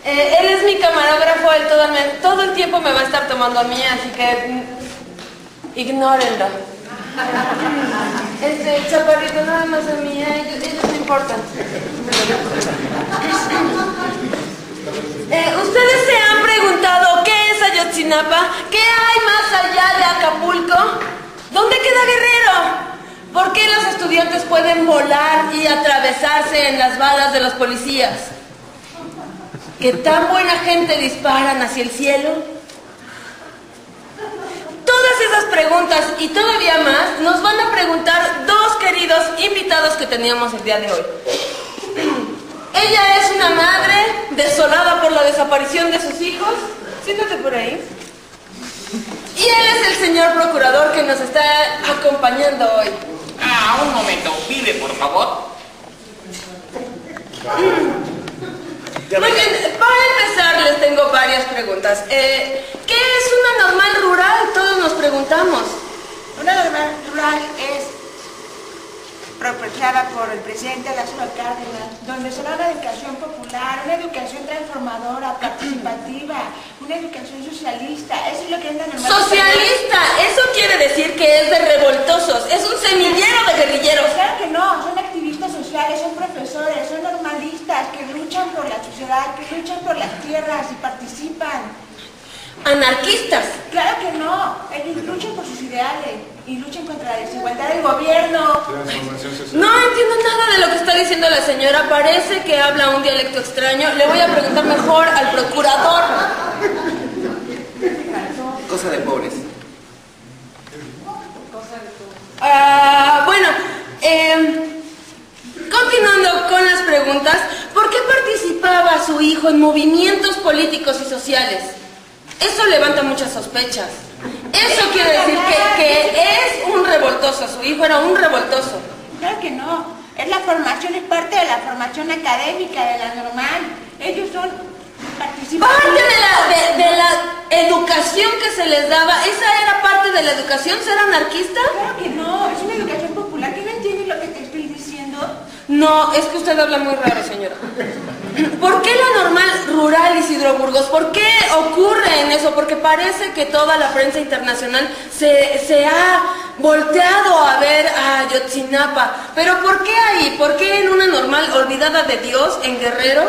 Él es mi camarógrafo, él todo el tiempo me va a estar tomando a mí, así que ignórenlo. Chaparrito, nada más a mí, ellos no importan. ¿Ustedes se han preguntado qué es Ayotzinapa? ¿Qué hay más allá de Acapulco? ¿Dónde queda Guerrero? ¿Por qué los estudiantes pueden volar y atravesarse en las balas de los policías? ¿Qué tan buena gente disparan hacia el cielo? Todas esas preguntas y todavía más nos van a preguntar dos queridos invitados que teníamos el día de hoy. Ella es una madre desolada por la desaparición de sus hijos. Siéntate por ahí. Y él es el señor procurador que nos está acompañando hoy. Un momento, pide por favor. Muy bien, para empezar les tengo varias preguntas. ¿Qué es una normal rural? Todos nos preguntamos. Una normal rural es propiciada por el presidente Lázaro Cárdenas, donde se da una educación popular, una educación transformadora, participativa, una educación socialista. Eso es lo que es la normal. ¡Socialista! Eso quiere decir que es de revoltosos, es un semillero de guerrilleros. Claro que no, son activistas sociales, son profesores, son normalistas que luchan por la sociedad, que luchan por las tierras y participan. ¿Anarquistas? Claro que no, ellos luchan por sus ideales y luchan contra la desigualdad del gobierno. No entiendo nada de lo que está diciendo la señora, parece que habla un dialecto extraño. Le voy a preguntar mejor al procurador. Cosa de pobres. Bueno, continuando con las preguntas, ¿por qué participaba su hijo en movimientos políticos y sociales? Eso levanta muchas sospechas. Eso quiere decir que es un revoltoso, su hijo era un revoltoso. Claro que no, es la formación, es parte de la formación académica, de la normal. Ellos son participantes. Parte de la educación que se les daba, ¿esa era parte de la educación, ser anarquista? Claro que no, es una educación popular. ¿Que no entiendes lo que te estoy diciendo? No, es que usted habla muy raro, señora. ¿Por qué la normal rural Isidro Burgos? ¿Por qué ocurre en eso? Porque parece que toda la prensa internacional se ha volteado a ver a Ayotzinapa. ¿Pero por qué ahí? ¿Por qué en una normal olvidada de Dios, en Guerrero?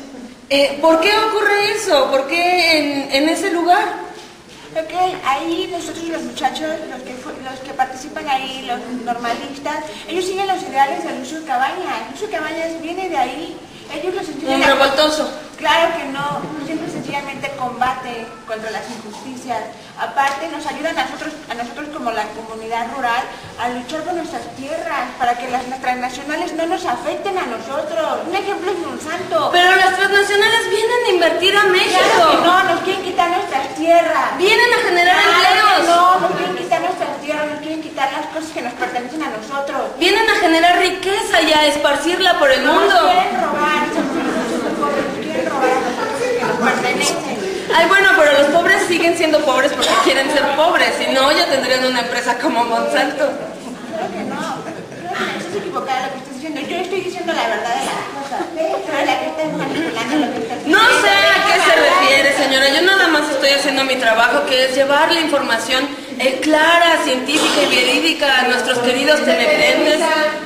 ¿Por qué ocurre eso? ¿Por qué en ese lugar? Ok, ahí nosotros los muchachos, los que participan ahí, los normalistas, ellos siguen los ideales de Lucio Cabañas. Lucio Cabañas viene de ahí. Ellos los enseñan. Un revoltoso. Claro que no, siempre sencillamente combate contra las injusticias. Aparte nos ayudan a nosotros como la comunidad rural a luchar por nuestras tierras, para que las transnacionales no nos afecten a nosotros. Un ejemplo es Monsanto. Pero las transnacionales vienen a invertir a México. Claro que no, nos quieren quitar nuestras tierras. Vienen a generar empleos. No, nos quieren quitar nuestras tierras, nos quieren quitar las cosas que nos pertenecen a nosotros. Vienen a generar riqueza y a esparcirla por el mundo. Nos quieren robar, nos quieren robar a nosotros que nos pertenecen. Ay, bueno, pero los pobres siguen siendo pobres porque quieren ser pobres, si no ya tendrían una empresa como Monsanto. Claro que no, estás equivocada lo que estás diciendo. Yo estoy diciendo la verdad de las cosas. Tú eres la que estás manipulando lo que estás diciendo. No sé a qué se refiere, señora. Yo nada más estoy haciendo mi trabajo, que es llevar la información clara, científica y verídica a nuestros queridos televidentes.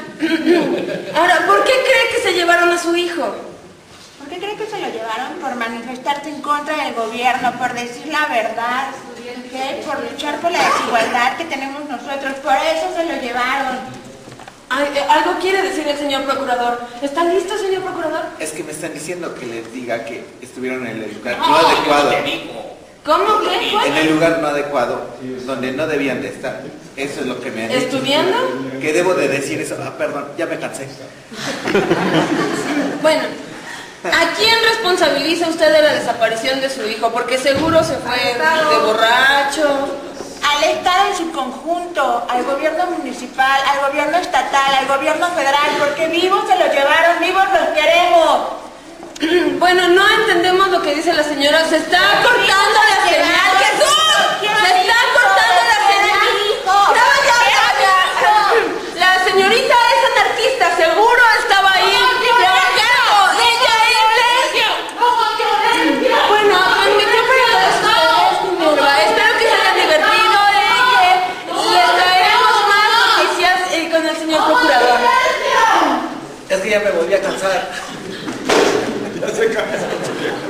Ahora, ¿por qué cree que se llevaron a su hijo? ¿Por qué cree que se lo llevaron? Por manifestarse en contra del gobierno, por decir la verdad, ¿okay? Por luchar por la desigualdad que tenemos nosotros. Por eso se lo llevaron. Ay, algo quiere decir el señor procurador. ¿Está listo, señor procurador? Es que me están diciendo que les diga que estuvieron en el lugar no adecuado. ¿Cómo? ¿Qué? En el lugar no adecuado, donde no debían de estar. Eso es lo que me han dicho. ¿Estudiando? Que debo de decir eso. Perdón, ya me cansé. Bueno, ¿a quién responsabiliza usted de la desaparición de su hijo? Porque seguro se fue de borracho. Al Estado en su conjunto, al gobierno municipal, al gobierno estatal, al gobierno federal, porque vivos se los llevaron, vivos los queremos. Bueno, no entendemos lo que dice la señora. Se está cortando la señal. ¡Jesús! Se está cortando la señal. La señorita es anarquista, seguro estaba ahí. Ella es. que ya me volví a cansar. Ya se cansó.